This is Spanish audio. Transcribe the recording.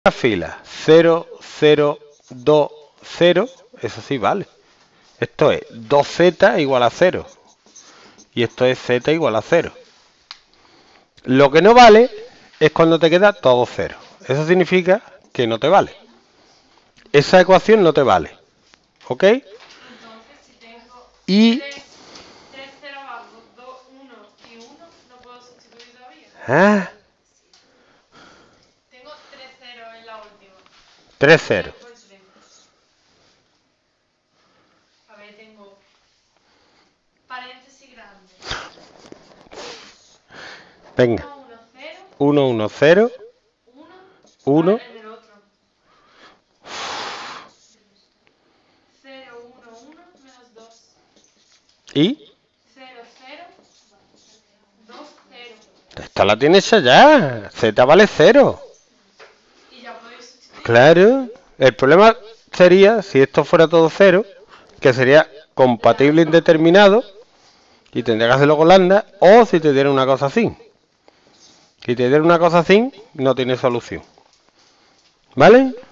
La fila 0, 0, 2, 0, eso sí vale. Esto es 2z igual a 0. Y esto es z igual a 0. Lo que no vale es cuando te queda todo 0. Eso significa que no te vale. Esa ecuación no te vale. ¿Ok? Entonces, si tengo Y 3 0 abajo, 2, 1 y 1, no puedo sustituir todavía. ¿ah? Tengo 3 0 en la última. 3, 0. A ver, tengo paréntesis grande. Venga. 1, 1, 0. 1, 1, 0. 1. 1. En el otro. 0, 1, 1 menos 2. Y 0, 0. 2, 0. esta la tienes ya. Z vale 0. Y ya podéis sustituir. Claro. El problema sería, si esto fuera todo 0, que sería compatible indeterminado, y tendría que hacerlo con lambda, o si te diera una cosa así. Si te diera una cosa así, no tiene solución. ¿Vale?